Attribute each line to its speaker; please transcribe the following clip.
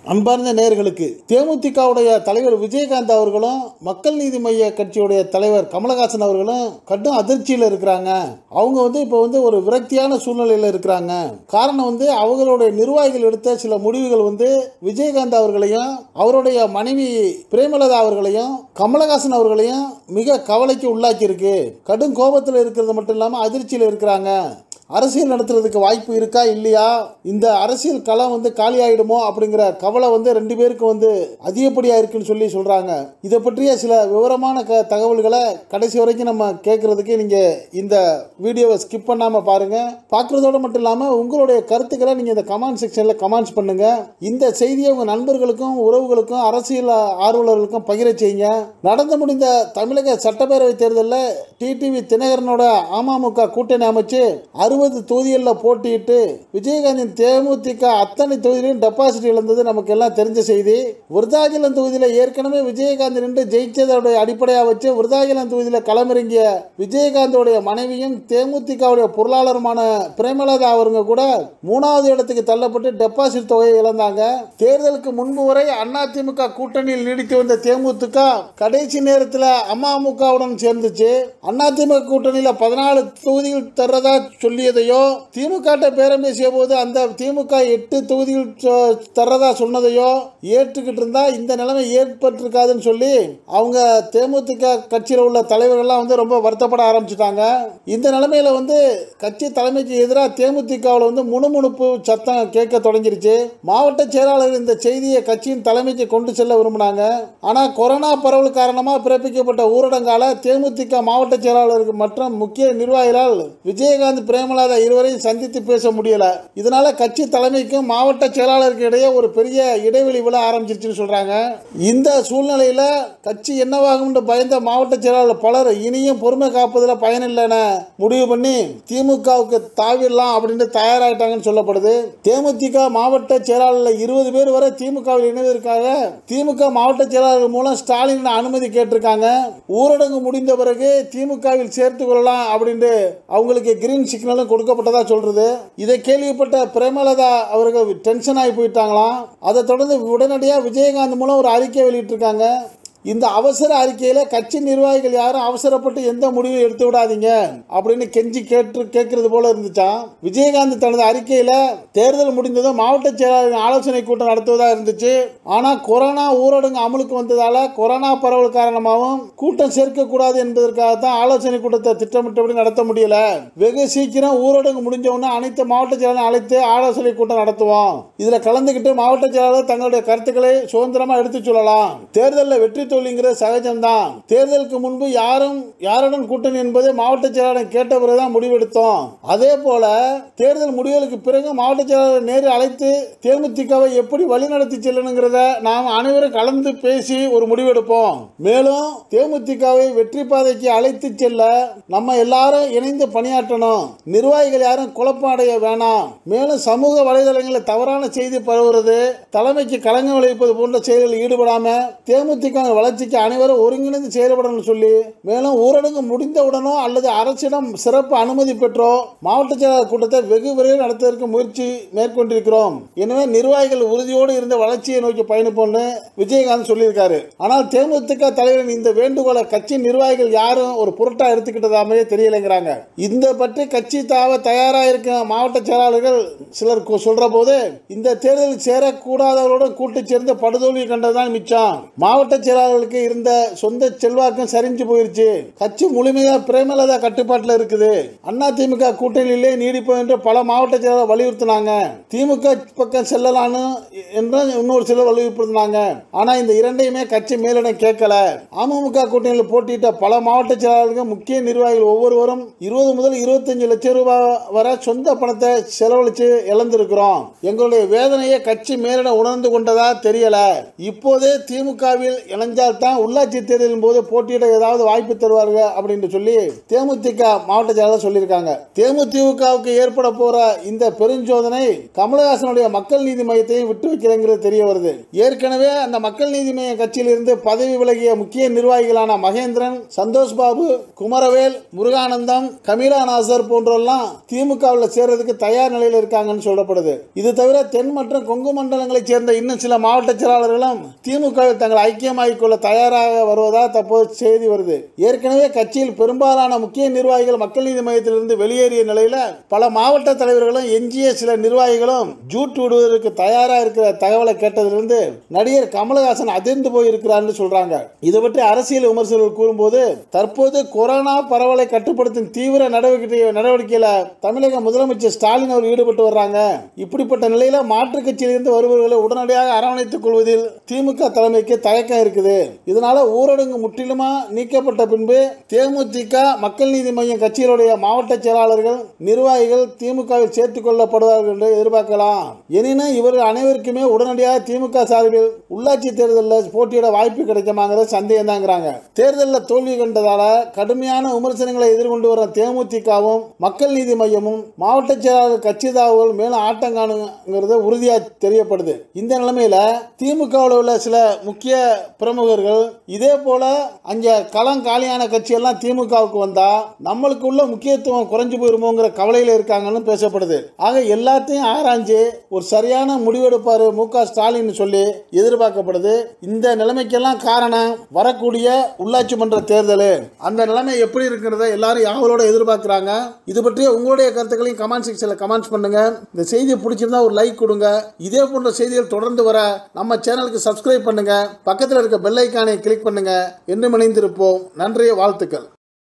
Speaker 1: அன்பார்ந்த நேயர்களுக்கு தேமுதிகவுடைய தலைவர் விஜயகாந்த் அவர்களும் மக்கள் நீதி மய்ய கட்சியுடைய தலைவர் கமலஹாசன் அவர்களும் கடும் அதிர்ச்சியில் இருக்கிறாங்க. அவங்க இப்போ ஒரு விரக்தியான சூழ்நிலையில் இருக்கிறாங்க. காரணம் அவங்களுடைய நிர்வாகிகள் எடுத்த சில முடிவுகள் விஜயகாந்த் அவர்களையும் அவருடைய மனைவி பிரேமலதா அவர்களையும் கமலஹாசன் அவர்களையும் மிக கவலைக்கு உள்ளாக்கி இருக்கு. கடும் கோபத்தில் இருக்கிறது மட்டும் இல்லாமல் அதிர்ச்சியில் இருக்கிறாங்க. அரசியல் நடத்துறதுக்கு வாய்ப்பு இருக்கா இல்லையா, இந்த அரசியல் களம் காலியாயிடுமோ அப்படிங்கிற கவலை ரெண்டு பேருக்கும் அதிகப்படியா இருக்குன்னு சொல்லி சொல்றாங்க. இதை பற்றிய சில விவரமான தகவல்களை கடைசி வரைக்கும் நம்ம கேட்கறதுக்கு நீங்க இந்த வீடியோவை ஸ்கிப் பண்ணாம பாருங்க. பார்க்கறதோட மட்டும் இல்லாம உங்களுடைய கருத்துக்களை நீங்க இந்த கமெண்ட் செக்ஷன்ல கமெண்ட்ஸ் பண்ணுங்க. இந்த செய்தியை உங்க நண்பர்களுக்கும் உறவுகளுக்கும் அரசியல் ஆர்வலர்களுக்கும் பகிர செய்யுங்க. நடந்து முடிந்த தமிழக சட்டப்பேரவை தேர்தலில் டிடிவி தினகரனோட அமமுக கூட்டணி அமைச்சு 60 தொகுதிகளில் போட்டியிட்டு விஜயகாந்தின் தேமுதிக அத்தனை தொகுதியிலும் டெபாசிட் இழந்தது நமக்கு எல்லாம் தெரிஞ்ச செய்தி. விருதாச்சலம் தொகுதியில் ஏற்கனவே விஜயகாந்த் நின்று ஜெயிச்சதோடைய அடிப்படையாக வச்சு விருதாச்சலம் தொகுதியில் களமிறங்கிய விஜயகாந்தோடைய மனைவியும் தேமுதிகவுடைய பொருளாளருமான பிரேமலதா அவங்க கூட 3வது இடத்துக்கு தள்ளப்பட்டு டெபாசிட் தொகையை இழந்தாங்க. தேர்தலுக்கு முன்பு வரை அதிமுக கூட்டணியில் நீடித்து வந்த தேமுதிக கடைசி நேரத்தில் அமமுகவுடன் சேர்ந்துச்சு. அதிமுக கூட்டணியில் 14 தொகுதிகள் தர்றதா சொல்லியதையோ திமுக பேரம் பேசிய போது அந்த திமுக 8 தொகுதிகள் தர்றதா சொன்னதையோ ஏற்றுக்கிட்டு இருந்தா இந்த நிலைமை ஏற்பட்டிருக்காதுன்னு சொல்லி அவங்க தேமுதிக கட்சியில் உள்ள தலைவர்கள்லாம் ரொம்ப வருத்தப்பட ஆரம்பிச்சுட்டாங்க. இந்த நிலைமையில கட்சி தலைமைக்கு எதிராக தேமுதிகவில் முணுமுணுப்பு சத்தம் கேட்க தொடங்கிருச்சு. மாவட்ட செயலாளர் இந்த செய்தியை கட்சியின் தலைமைக்கு கொண்டு செல்ல விரும்பினாங்க. ஆனா கொரோனா பரவல் காரணமாக பிறப்பிக்கப்பட்ட ஊரடங்கால தேமுதிக மாவட்ட செயலாளருக்கு மற்றும் முக்கிய நிர்வாகிகளால் விஜயகாந்த் பிரேமலதா இருவரையும் சந்தித்து பேச முடியல. இதனால கட்சி தலைமைக்கும் மாவட்ட செயலாளருக்கு இடையே ஒரு பெரிய இடைவெளி விழ ஆரம்பிச்சிருச்சுன்னு சொல்றாங்க. இந்த சூழ்நிலையில கட்சி என்னவாகும் பயந்த மாவட்ட செயலாளர் பலர் இனியும் பொறுமை காப்பதில் பயனில்லைன்னு முடிவு பண்ணி திமுகவுக்கு தாவிடலாம் அப்படின்னு தயாராகிட்டாங்கன்னு சொல்லப்படுது. தேமுதிக மாவட்ட செயலாளர் 20 பேர் வரை திமுகவில் இணைவதற்காக திமுக மாவட்ட செயலாளர் மூலம் ஸ்டாலின் அனுமதி கேட்டிருக்காங்க. ஊரடங்கு முடிந்த பிறகு திமுகவில் சேர்த்துக் கொள்ளலாம் அப்படின்னு அவங்களுக்கு கிரீன் சிக்னலும் கொடுக்கப்பட்டதா சொல்றது. இதை கேள்விப்பட்ட பிரேமலதா அவர்கள் டென்ஷன் ஆகி போயிட்டாங்களாம். அதை தொடர்ந்து உடனடியாக விஜயகாந்த் மூலம் ஒரு அறிக்கை வெளியிட்டிருக்காங்க. இந்த அவசர அறிக்கையில கட்சி நிர்வாகிகள் யாரும் அவசரப்பட்டு எந்த முடிவும் எடுத்து விடாதீங்க அப்படின்னு கெஞ்சி கேட்கறது போல இருந்துச்சா. விஜயகாந்த் தனது அறிக்கையில தேர்தல் முடிந்ததும் மாவட்ட செயலாளர் ஆலோசனை கூட்டம் நடத்துவதா இருந்துச்சு. ஆனா கொரோனா ஊரடங்கு அமலுக்கு வந்ததால கொரோனா பரவல் காரணமாகவும் கூட்டம் சேர்க்க கூடாது என்பதற்காகத்தான் ஆலோசனை கூட்டத்தை திட்டமிட்டபடி நடத்த முடியல. வெகு சீக்கிரம் ஊரடங்கு முடிஞ்ச உடனே அனைத்து மாவட்ட செயலாளர் அழைத்து ஆலோசனை கூட்டம் நடத்துவோம். இதுல கலந்துகிட்டு மாவட்ட செயலாளர் தங்களுடைய கருத்துக்களை சுதந்திரமா எடுத்து சொல்லலாம். தேர்தலில் வெற்றி சகஜம்தான். தேர்தலுக்கு முன்பு யாருடன் கூட்டணி என்பதை மாவட்ட செயலாளர் கேட்ட பிறகுதான் முடிவெடுத்தோம். அதே போல தேர்தல் முடிவுகளுக்கு பிறகு மாவட்ட செயலாளர் நேரில் அழைத்து தேமுதிகவை எப்படி வழிநடத்தி செல்லணுங்கிறத நாம் அனைவரும் கலந்து பேசி ஒரு முடிவெடுப்போம். மேலும் தேமுதிகவை வெற்றி பாதைக்கு அழைத்து செல்ல நம்ம எல்லாரும் இணைந்து பணியாற்றணும். நிர்வாகிகள் யாரும் குழப்பம் அடைய வேணாம். மேலும் சமூக வலைதளங்களில் தவறான செய்தி பரவுறது, தலைமைக்கு களங்கம் விளைவிப்பது போன்ற செயல்களில் ஈடுபடாம தேமுதிக வளர்ச்சிக்கு அனைவரும் ஒருங்கிணைந்து செயல்படணும் சொல்லி, மேலும் ஊரடங்கு முடிந்தவுடனோ அல்லது அரசிடம் சிறப்பு அனுமதி பெற்றோ மாவட்ட செயலாளர் கூட்டத்தை வெகு விரைவில் நடத்துவதற்கு முயற்சி மேற்கொண்டிருக்கிறோம். எனவே நிர்வாகிகள் உறுதியோடு இருந்த வளர்ச்சியை நோக்கி பயணிப்போம்னு விஜயகாந்த் சொல்லியிருக்காரு. ஆனால் தேமுதிக தலைவரின் இந்த வேண்டுகோளை கட்சி நிர்வாகிகள் யாரும் ஒரு பொருட்டா எடுத்துக்கிட்டதாமே தெரியலைங்கிறாங்க. இந்த பற்றி கட்சி தாவ தயாராக இருக்கும் மாவட்ட செயலாளர்கள் சிலர் சொல்ற போது இந்த தேர்தலில் சேரக்கூடாதவர்களுடன் கூட்டு சேர்ந்து படுதோல்வி கண்டதுதான் மிச்சம். மாவட்ட செயலாளர்களுக்கு இருந்த சொந்த செல்வாக்கும் சரிஞ்சு போயிருச்சு. கட்சி முழுமையா பிரேமலதா கட்டுப்பாட்டில் இருக்குது. அதிமுக கூட்டணியிலே நீடிப்போம் என்று பல மாவட்ட செயலாளர் வலியுறுத்தினாங்க. திமுக பக்கம் செல்லலான்னு என்று இன்னொரு சிலர் வலியுறுத்தினாங்க. ஆனா இந்த இரண்டையுமே கட்சி மேலிடம் கேட்கல. அமமுக கூட்டணியில் போட்டியிட்ட பல மாவட்ட செயலாளர்கள் முக்கிய நிர்வாகிகள் ஒவ்வொருவரும் 20 முதல் 25 லட்சம் ரூபாய் வரை சொந்த பணத்தை செலவழிச்சு இழந்திருக்கிறோம். எங்களுடைய வேதனையை கட்சி மேலிடம் உணர்ந்து கொண்டதா தெரியல. இப்போதே திமுகவில் இணைஞ்சா செய்தால்தான் உள்ளாட்சி தேர்தலின் போது போட்டியிட ஏதாவது வாய்ப்பு தருவார்கள் அப்படின்னு சொல்லி தேமுதிக மாவட்ட செயலாளர் சொல்லியிருக்காங்க. தேமுதிகவுக்கு ஏற்பட போற இந்த பெருஞ்சோதனை கமலஹாசனுடைய மக்கள் நீதி மையத்தையும் விட்டு வைக்கிறேங்கிறது தெரிய வருது. ஏற்கனவே அந்த மக்கள் நீதி மைய கட்சியில் இருந்து பதவி விலகிய முக்கிய நிர்வாகிகளான மகேந்திரன், சந்தோஷ் பாபு, குமரவேல், முருகானந்தம், கமீலா நாசர் போன்றெல்லாம் திமுகவில் சேர்றதுக்கு தயார் நிலையில் இருக்காங்கன்னு சொல்லப்படுது. இது தவிர தென் மற்றும் கொங்கு மண்டலங்களைச் சேர்ந்த இன்னும் சில மாவட்ட செயலாளர்களும் திமுகவில் தங்கள் ஐக்கியமாகிக் கொள்ள தயாராக வருவதாக தற்போது செய்தி வருது. ஏற்கனவே கட்சியில் பெரும்பாலான முக்கிய நிர்வாகிகள் மக்கள் நீதி மையத்திலிருந்து வெளியேறிய நிலையில பல மாவட்ட தலைவர்களும் எஞ்சிய சில நிர்வாகிகளும் ஜூட் விடுவதற்கு தயாராக இருக்கிற தகவலை கேட்டதிலிருந்து நடிகர் கமலஹாசன் அதிர்ந்து போயிருக்கிறார் சொல்றாங்க. இதை பற்றி அரசியல் விமர்சகர்கள் கூறும்போது, தற்போது கொரோனா பரவலை கட்டுப்படுத்தும் தீவிர நடவடிக்கையில தமிழக முதலமைச்சர் ஸ்டாலின் அவர் ஈடுபட்டு வர்றாங்க. இப்படிப்பட்ட நிலையில மாற்றுக் கட்சியிலிருந்து வருபவர்களை உடனடியாக அரவணைத்துக் கொள்வதில் திமுக தலைமைக்கு தயக்கம் இருக்குது. இதனால ஊரடங்கு முற்றிலுமா நீக்கப்பட்ட பின்பு தேமுதிக மக்கள் நீதி மையம் கட்சிகளுடைய மாவட்ட செயலாளர்கள், நிர்வாகிகள் திமுகவில் சேர்த்துக் கொள்ளப்படுவார்கள் என்று எதிர்பார்க்கலாம். எனினும் இவர்கள் அனைவருக்குமே உடனடியாக திமுக சார்பில் உள்ளாட்சி தேர்தலில் போட்டியிட வாய்ப்பு கிடைக்குமாங்கிறது சந்தேகம் தாங்கிறாங்க. தேர்தலில் தோல்வி கண்டதால கடுமையான விமர்சனங்களை எதிர்கொண்டு வரும் தேமுதிகவும் மக்கள் நீதி மையமும் மாவட்ட செயலாளர் கட்சி தாவுகள் மேலும் ஆட்டம் காணுங்கிறது உறுதியாக தெரியப்படுது. இந்த நிலைமையில திமுகவில் உள்ள சில முக்கிய பிரமுகர்கள் இதே போல அங்க களம் காலியான கட்சியெல்லாம் திமுகவுக்கு வந்தா நம்மளுக்கு உள்ள முக்கியத்துவம் குறைஞ்சு போயிருமோங்கிற கவலையில் இருக்காங்கன்னு பேசப்படுது. ஆக எல்லாத்தையும் ஆராய்ஞ்சு ஒரு சரியான முடிவெடுப்பாரு மு.க. ஸ்டாலின் சொல்லி எதிர்பார்க்கப்படுது. இந்த நிலைமைக்கெல்லாம் காரணம் வரக்கூடிய உள்ளாட்சி மன்ற தேர்தல். அந்த நிலைமை எப்படி இருக்கிறத எல்லாரும் யாவலோட எதிர்பார்க்கிறாங்க. இது பற்றிய உங்களுடைய கருத்துக்களையும் கமெண்ட் செக்ஷன்ல கமெண்ட்ஸ் பண்ணுங்க. இந்த செய்தி பிடிச்சிருந்தா ஒரு லைக் கொடுங்க. இதே போன்ற செய்திகள் தொடர்ந்து வர நம்ம சேனலுக்கு சப்ஸ்கிரைப் பண்ணுங்க. பக்கத்தில் இருக்க பெல் ஐக்கானை கிளிக் பண்ணுங்க. என்றும் இணைந்திருப்போம். நன்றி, வாழ்த்துக்கள்.